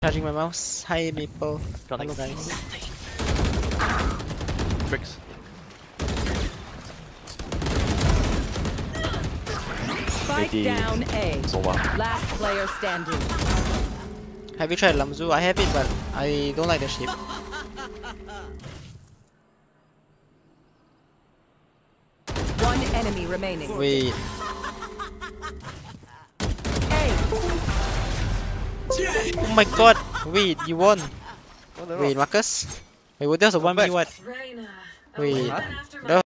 Charging my mouse. Hi Maple. Hello guys. Bricks. Spike down A. So wow. Last player standing. Have you tried Lamzu? I have it, but I don't like the shape. One enemy remaining. Wait. Oh my god! Wait, you won! Wait, Marcus? Wait, what? That was a 1v what? Wait, that